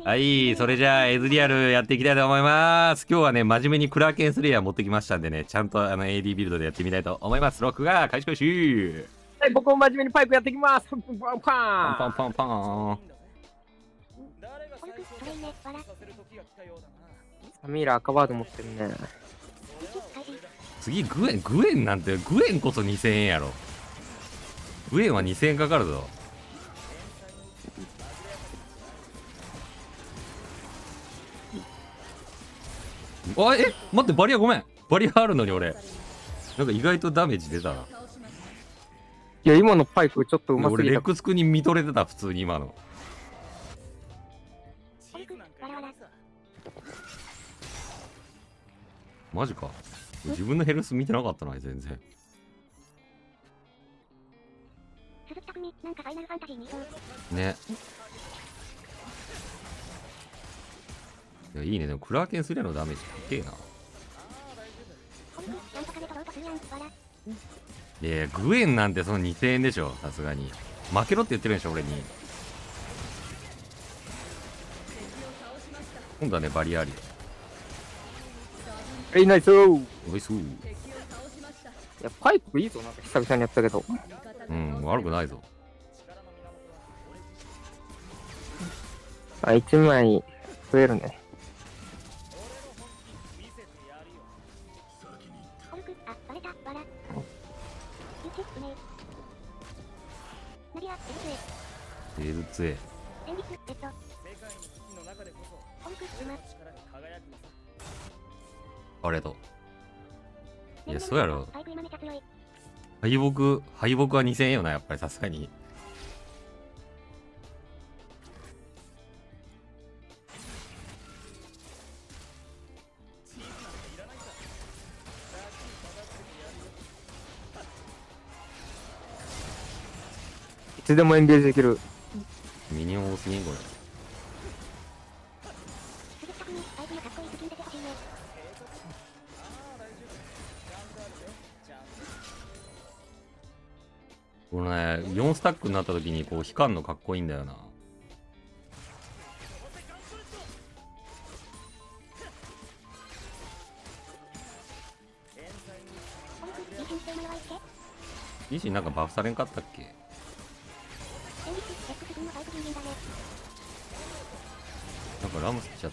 はい、それじゃあ、エズリアルやっていきたいと思います。今日はね、真面目にクラーケンスレイヤー持ってきましたんでね、ちゃんとAD ビルドでやってみたいと思います。ロックが開始開始。 はい、僕も真面目にパイプやっていきます。パンパンパンパンパンパンパン。 サミーラ赤ワード持ってるね。 次、グエンなんて、グエンこそ2000円やろ。グエンは2000円かかるぞ。あ、待って、バリアごめん。バリアあるのに俺。なんか意外とダメージ出たな。 いや、今のパイプちょっとうます俺、 ぎた。 レックス君に見とれてた、普通に今の。マジか。自分のヘルス見てなかったな、全然。ね。いや、いいね。でも、クラーケンスレアのダメージかっけえな。いや、グエンなんてその2000円でしょ、さすがに。負けろって言ってるんでしょ、俺に。今度はね、バリアありよ。 ナイスー。 おいしそう。 いや、パイプいいぞ、なんか久々にやったけど。 うん、悪くないぞ。 あ、1枚増えるね。 エルツエ。ありがとう。いや、そうやろ。敗北は2000円よな、やっぱりさすがに。 いつでもエンゲージできる。 ミニオン多すぎんこれ。このね、4スタックになった時にこう光るのかっこいいんだよな。リシンなんかバフされんかったっけ？なんかラムス来ちゃった。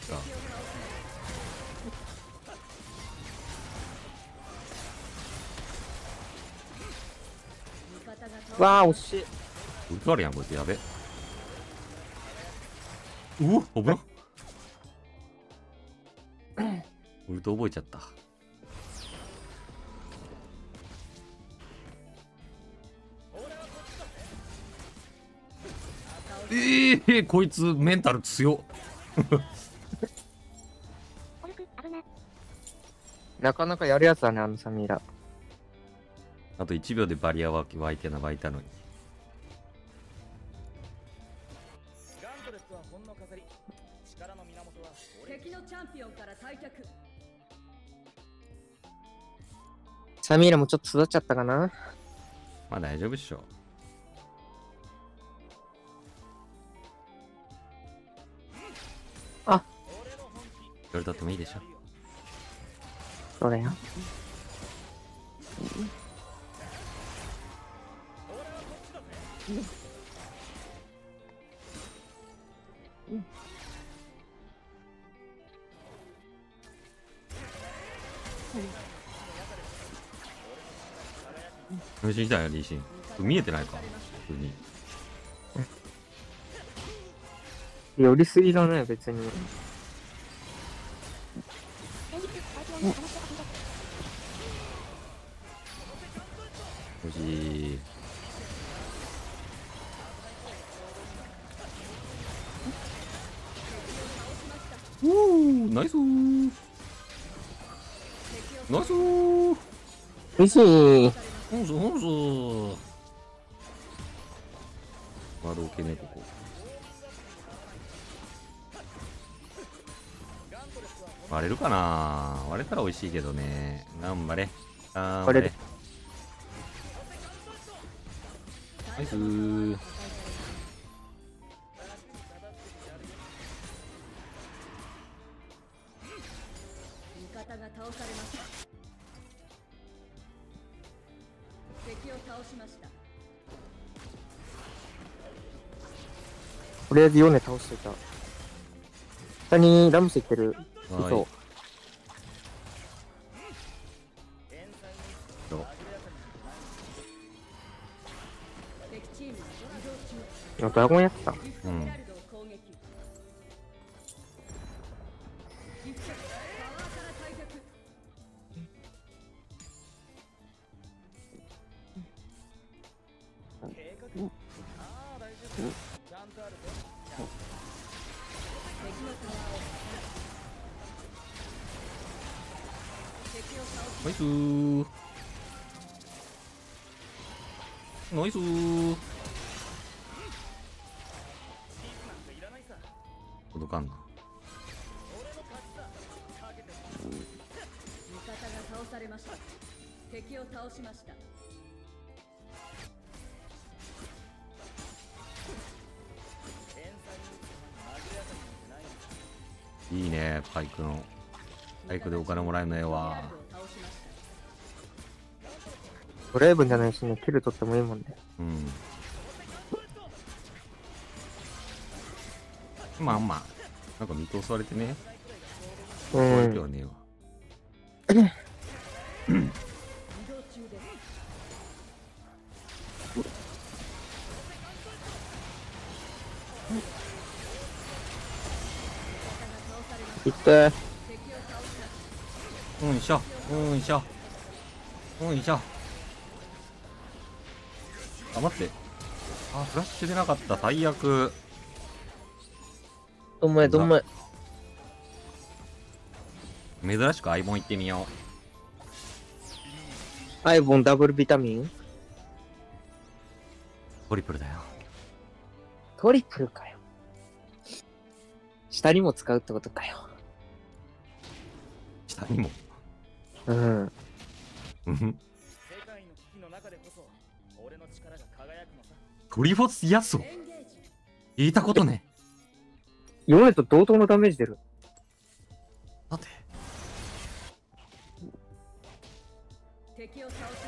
わあ、惜しい。 ウルトあるやん、こいつやべ。うわ、危なっ。ウルト覚えちゃった。こいつメンタル強っ。 なかなかやるやつだね、あのサミーラ。 あと1秒でバリア湧いたのに。 サミーラもちょっと育っちゃったかな。 まあ大丈夫っしょ。 あ、 それだってもいいでしょ。 そうだよ。 無心したよ、リーシン。見えてないか普通に。 寄りすぎだね、別に。 無事。ナイスー。ナイスー。 美味しい。 ほんすほんす。窓受けね、ここ。割れるかな。割れたら美味しいけどね。頑張れ。頑張れ。ナイスー。 方が倒されました。敵を倒しました。 とりあえずヨネ倒しといた。下にラムスいってる。 はいそう。 敵チーム移動中。 ドラゴンやってた。 ギフトヘラルドを攻撃。ギフトパワーから退却。敵のタワーを敵を倒しナイスー。ナイスー。届かんな。 味方が倒されました。敵を倒しました。 いいね、パイクの。パイクでお金もらえるのええわ。 ドライブじゃないしね、キル取ってもいいもんね。 うん。まあまあ。なんか見通されてね。 うそういうわけん。 はねえわ。 移動中ですいって。 敵を倒したうんしょ。うんしょ。うんしょ。あ、待って。あ、フラッシュ出なかった。最悪。 どんまい、どんまい。 珍しくアイボン行ってみよアイボンダブルビタミンう。トリプルだよ。 トリプルかよ。下にも使うってことかよ。 下にも。 うん。 うん。 世界の危機の中でこそ俺の力が輝くのさ。 トリフォスヤスオ。 エンゲージ。 聞いたことね。 ヨネと同等のダメージ出る。 だって。 敵を倒しました。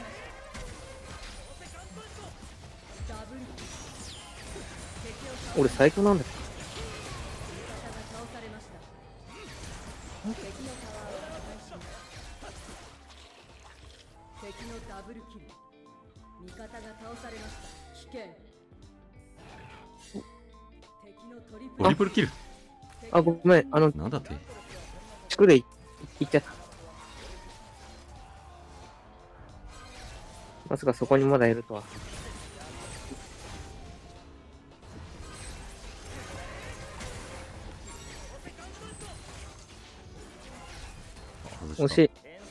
ダブル。敵を倒し俺最強なんだよ。 味方が倒されました。敵のタワーを破壊します。敵のダブルキル。味方が倒されました。危険。敵のトリプル。 トリプルキル。 あ、ごめん。 なんだって。 地区で行っちゃった。まさかそこにまだいるとは。惜しい。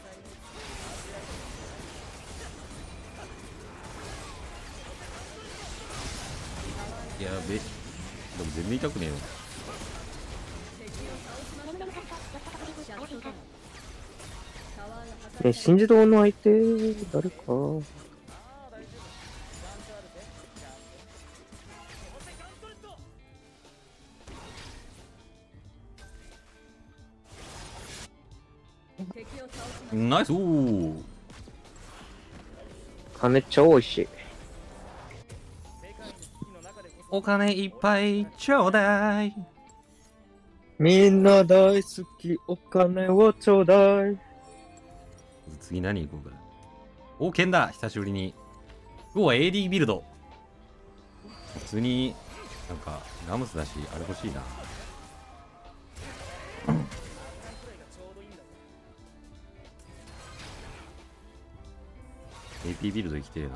やべ。でも全然痛くねえよ。 シャットダウン。タワーが破壊ね、新自動の相手、誰か。 敵を倒しました。 ナイスー。 金超美味しい。 お金いっぱいちょうだい。 みんな大好き、お金をちょうだい。 次何行こうか。お、剣だ。久しぶりに。今日は AD ビルド。普通に、なんか、ラムスだし、あれ欲しいな。AP ビルド行きてえな。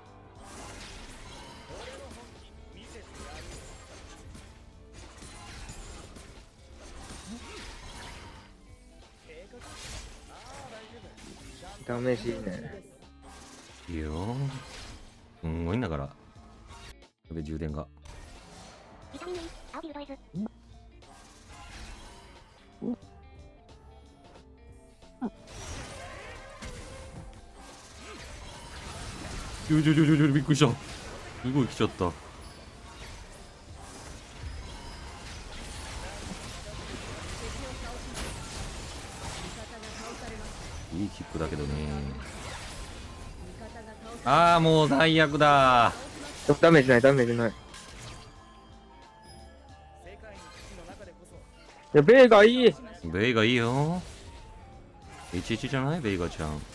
ダメージいいね。 いいよ。すんごいんだから。やべ、充電が。 ビタミン A、青ビルドイズ。 びっくりした。すごい来ちゃった。 味方が倒されいいキックだけどね。 味方が倒さああ、もう最悪だ。 でもダメージない、ダメージない。 世界の危機の中でこそいや、ベイがいい。 ベイガいいよ。HH じゃないベイガちゃん。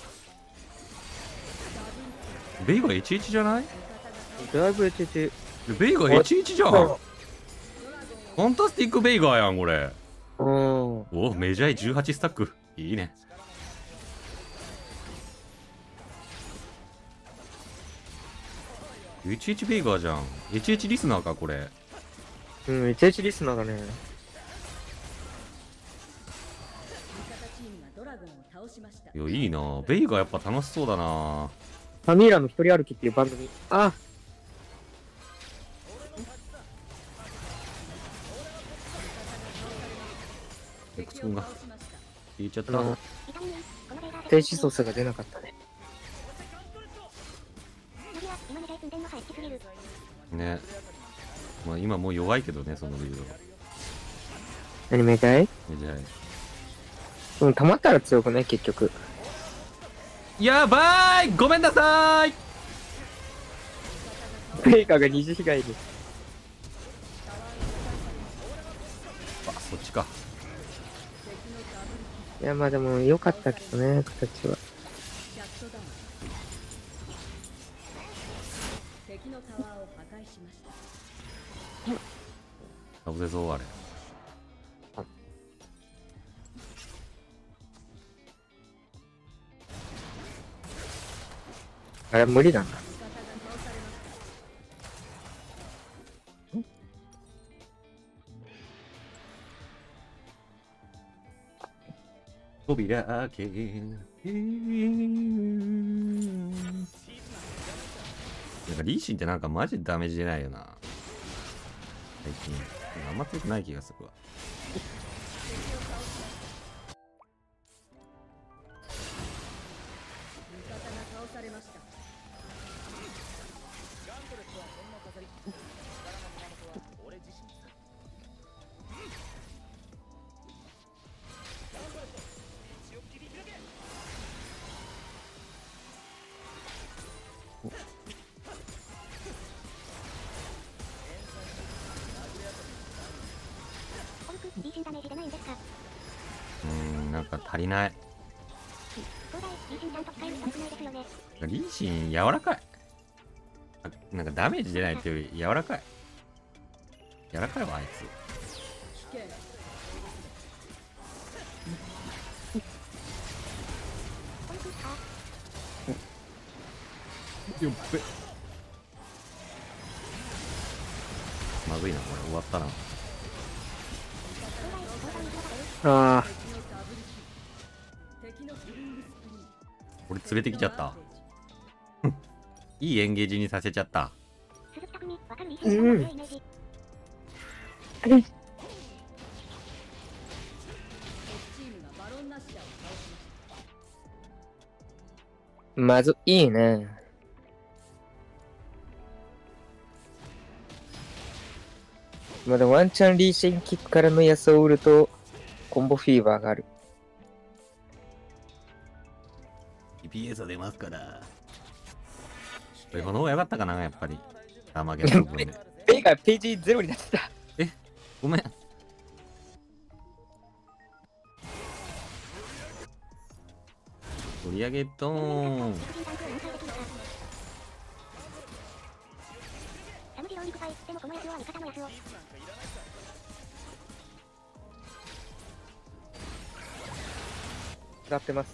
ベイガ HH じゃないだいぶ HH。 ベイガ HH じゃん。ファンタスティックベイガーやん、これ。 うん。 お、メジャー18スタック。いいね。HH ベイガーじゃん。HH リスナーか、これ。 うん、HH リスナーだね。 味方チームがドラゴンを倒しましたいや、いいな。ベイガーやっぱ楽しそうだな。 ファミーラの一人歩きっていう番組。あ、 エクス君が倒しました消えちゃった。 あの、 痛みに、このベイガー停止操作が出なかったね。 無理は、今メジャー積んでんの入ってすぎる。 ね。まあ今もう弱いけどね、そのビルド。 何メジャーメジャー。 うん、溜まったら強くね、結局。 やばい、ごめんなさい。 ベイカが二次被害です。 あ、そっちか。 いや、まあでも良かったけどね、形は。 シャットダウン敵のタワーを破壊しましたかぶせそう、あれ。 あれ無理だな。 味方が倒されま扉開け。なんかリーシンってなんかマジでダメージ出ないよな。最近。あんま強くない気がするわ。 味方が倒されましたガントレットはこんな飾り力の源は俺自身さガントレット血を切り開けオルク、リーシンダメージ出ないんですか？ なんか足りない。 東大、リーシンちゃんと使える悪くないですよね。 リーシン柔らかい。なんかダメージ出ないっていうより柔らかい。柔らかいわ、あいつ。 危険オルク、あ、 よっべ。まずいな、これ終わったな。 東大、東大に広がる。 あ敵のダブルキル敵のフリングスプリン俺連れてきちゃった。いいエンゲージにさせちゃった。 鈴木匠、わかるリーシンちゃんの強いイメージ。 敵チームがバロンナッシャーを倒しましたあ、まずいいね。まだワンチャンリーシンキックからのヤスを売るとコンボフィーバーがある。 TPS 出ますから。これこの方が良かったかな、やっぱり。玉毛の部分で。 ベイがページゼロになってた。 ごめん。取り上げドーン。 理不尽タンクを引退できるか。サムジローに臭い。でもこのヤスオは味方のヤスオ。 使ってます。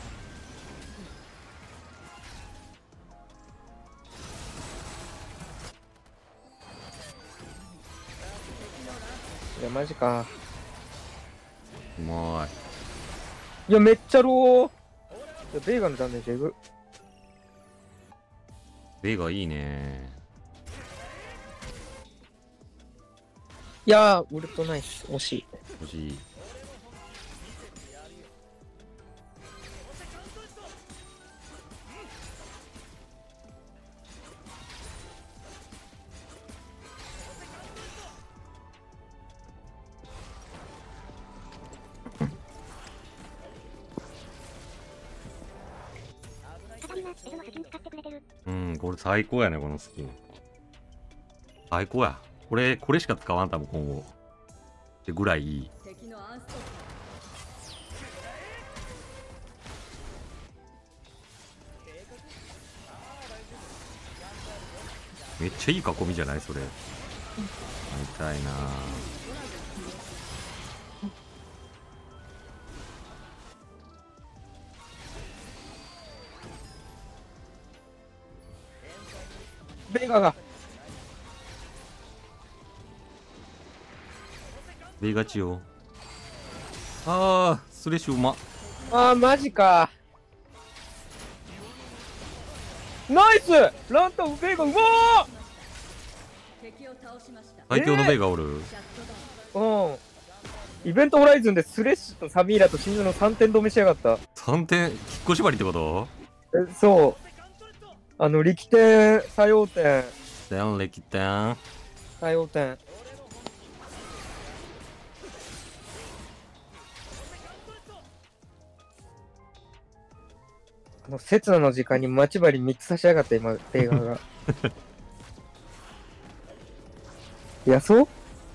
いや、マジか。 うまいや、めっちゃロー。いや、ベイガのダメージエグ。 い。ベガいいね。 いやー、ウルトナイス。惜しい。 欲しい。 F のスキン使ってくれてる。 うん、これ最高やね、このスキン。最高や。これしか使わん、多分今後。ってぐらいいい。 敵のアンストッめっちゃいい囲みじゃないそれ。見たいな。 ベガが。 ベガチよ。ああ、スレッシュうま。 あー、マジか。ナイスランタンベガうま敵を倒しました。 最強のベガおる。 シャットダウン。 ー。イベントホライズンでスレッシュとサミーラと真珠の3点止めしやがった。 3点、引っ越し張りってこと？ そう。力点、作用点、 ダウン歴点。 作用点。刹那の時間に待ち針3つ差し上がった今、ベガが。やそう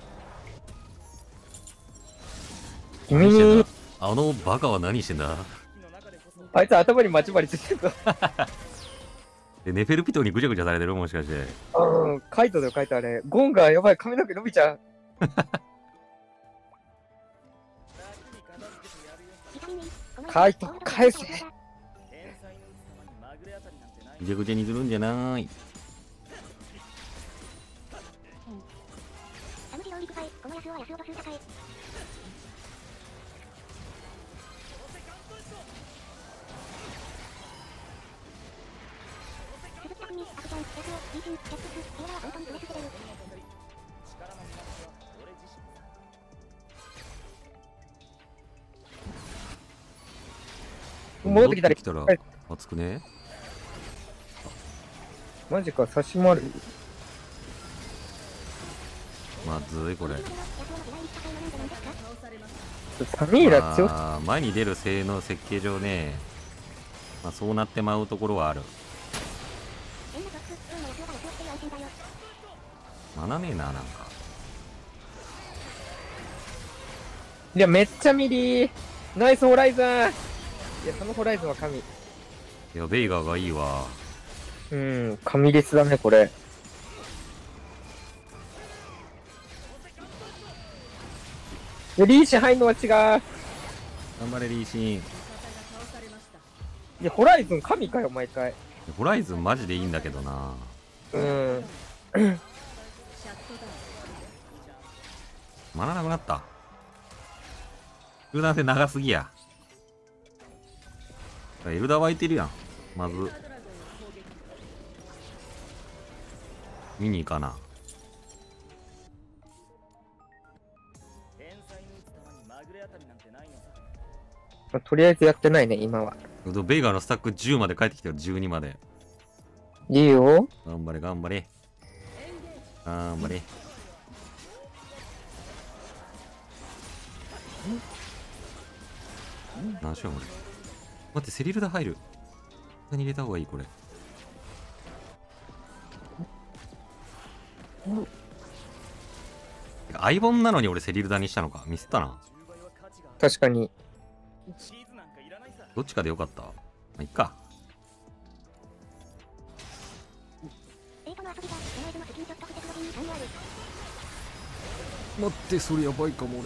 君に、 あのバカは何してんだ？ あいつ頭に待ち針ついてるか。 ネフェルピトにぐちゃぐちゃされてるもしかして。 うん、カイトだよ、カイトあれ。ゴンがやばい、髪の毛伸びちゃう。カイト、返せ。 ぐちゃぐちゃにするんじゃない。 サムジローリクファイ、この安尾は安尾と数高い。鈴木匠、アクション、安尾、リーチン、キャックス、映画は本当にプレスしてる。 戻ってきたら来たらはい熱くね。 マジか、差し回る。 まずいこれ。 安尾の世代に高いのなんじゃないですか。 倒されました。 サミーラ強く、 まあ前に出る性能設計上ね、まあ、そうなってまうところはある。 変なトップ、今安尾が安尾っていう安心だよ。 学ねえな、なんか。 いや、めっちゃミリー。ナイスホライズン。いや、そのホライズンは神。 いや、ベイガーがいいわ。 うん、神レスだね、これ。いや、リーシ入んのは違う。 頑張れ、リーシン。 味方が倒されました。 いや、ホライズン神かよ、毎回。 ホライズンマジでいいんだけどな。 うん。 シャットダウン。 マナなくなった。集団戦長すぎや。エルダー湧いてるやん。まず、 ドラゴンを攻撃。 見に行かな。 天才に打つ球にまぐれ当たりなんてないのさ。 まあとりあえずやってないね、今は。 ベイガーのスタック10まで帰ってきてる、12まで。 いいよ。 頑張れ、頑張れ。頑張れ。何しよう、これ。待って、セリルダ入る。何入れた方がいい、これ。アイボンなのに俺セリルダにしたのか。ミスったな。 10倍は価値がある。 確かに。 シーズなんかいらないさ。 どっちかでよかった。まあ、いっか。 エイトの遊びが、そのエズのスキンちょっと不設路に3ある。 待って、それやばいかも俺。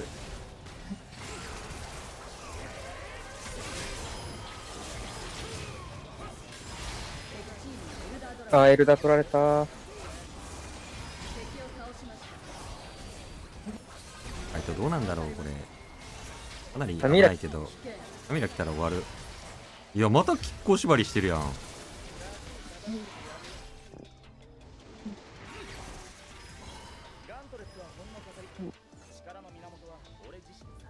敵チームエルダードラゴン。 あー、エルダ取られた。 敵を倒しました。 どうなんだろうこれ。かなり危サミラないけど。カミラ来たら終わる。いや、また亀甲縛りしてるやん。 ガントレットはほんの飾り。力の源は俺自身さ。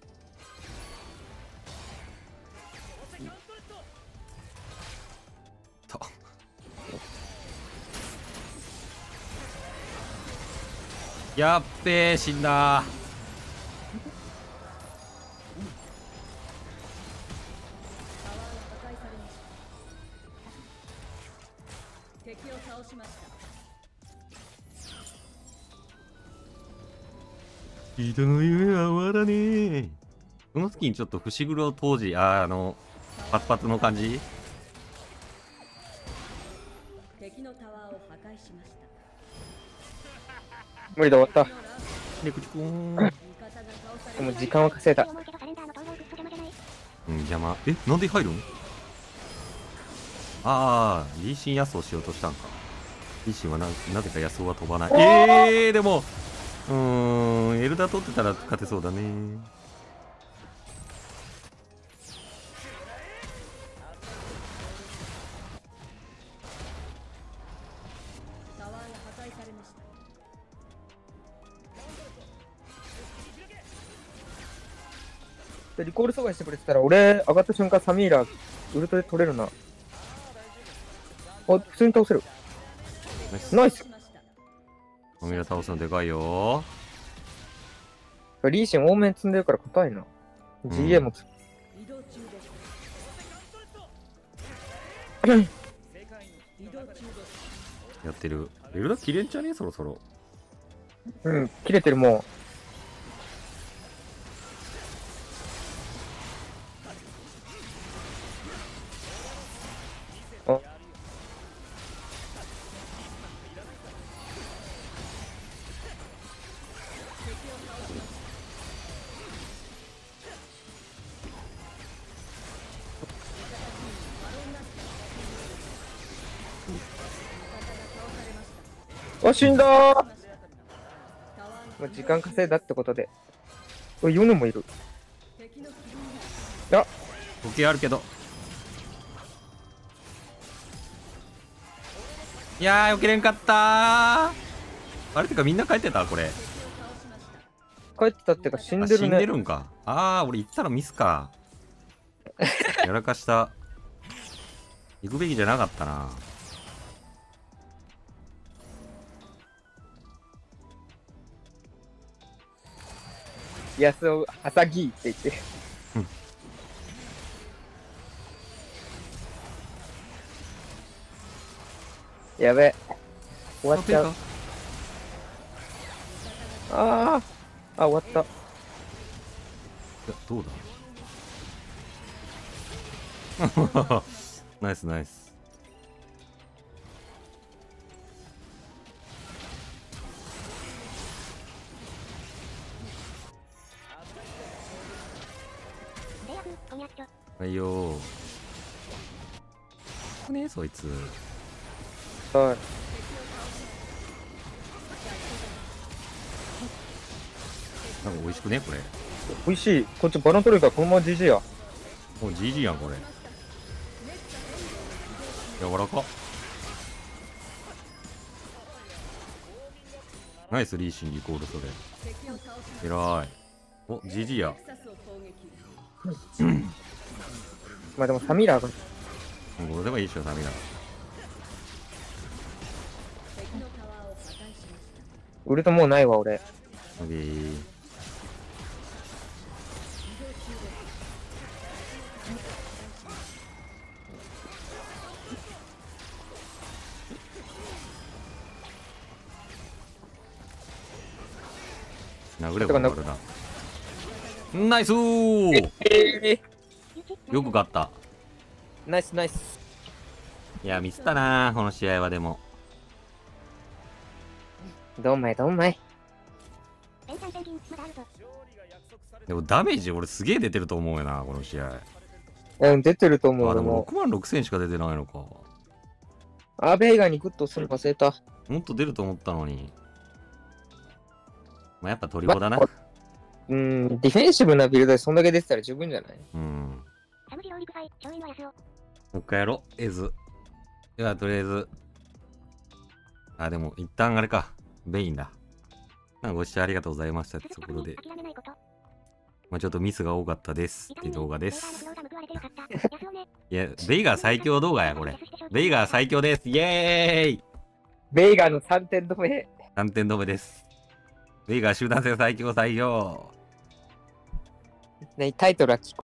とやっべえ、死んだ。 タワーが破壊されました。 敵を倒しました。 人の夢は終わらねえ。その時にちょっと伏黒当時、パツパツの感じ。 敵のタワーを破壊しました。 無理だ、終わっで、口コーン。 味方が倒さた。でもれました。 時間は稼いだ。 思うけどサレンダーの逃亡グッズ邪魔じゃない？ うん、邪魔。え、なんで入るん？ああ、リーシンヤスをしようとしたんか。リーシンはなぜかヤスオは飛ばない。でも、エルダ取ってたら勝てそうだね。 タワーが破壊されました。 でリコール阻害してくれてたら、俺、上がった瞬間、サミーラ、ウルトで取れるな。あ、普通に倒せる。ナイス。 サミラ倒すのでかいよ。 リーシン多めに積んでるから硬いな。GA もつ、 移動中です。移動中です。 やってる。エルダ切れんじゃねえそろそろ。 うん、切れてるもう。あ、あ、死んだー。もう時間稼いだってことで。ヨネもいる。あ、 時計あるけど。いやー、避けれんかったー。あれてかみんな帰ってたこれ。 帰ってたってか死んあ、死んでるね。 でるんか。あー、俺行ったらミスか。やらかした。行くべきじゃなかったな。 ヤスオ、ハサギーって言って。やべ。終わっちゃう。あー。あ、終わった。 いや、どうだナイスナイス。 レイヤーゴミアッチョ。 はいよー。ねそいつ。 はい。 なんか美味しくねこれ。 美味しい。こっちバラン取れるからこのまま GG や。 もう GG やんこれ。柔らか。ナイスリーシンリコールそれ。えらい。お GG や。 まあでもサミラーが。 これでもいいっしょサミラ。 ウルトもうないわ俺。 オッケー。殴れば終わるな。ナイスー。よく勝った。 ナイスナイス。 いやミスったなーこの試合は。でもどんまいどんまい。 ペンタンペンギンまだあるぞ。 でもダメージ俺すげえ出てると思うよなこの試合。 うん、出てると思う。 あでも俺も。 6万6000しか出てないのか。 アベイガにグッとするの忘れた。 もっと出ると思ったのに。まあ、やっぱトリコだな。 うん、ディフェンシブなビルドでそんだけ出てたら十分じゃない？ うん。 サムジロー肉祭、教員のヤスオ。 もう一回やろう。エズ。ではとりあえず。あ、でも一旦あれか。ベインだ。ご視聴ありがとうございましたってところで。 諦めないこと。 まあちょっとミスが多かったですって動画です。 ベイガーの苦労が報われてよかった。ヤスオね。 いや、ベイガー最強動画や、これ。ベイガー最強です。イエーイベイガの3点止め。 !3 点止めです。ベイガー集団戦最強最強。 ね、タイトルは聞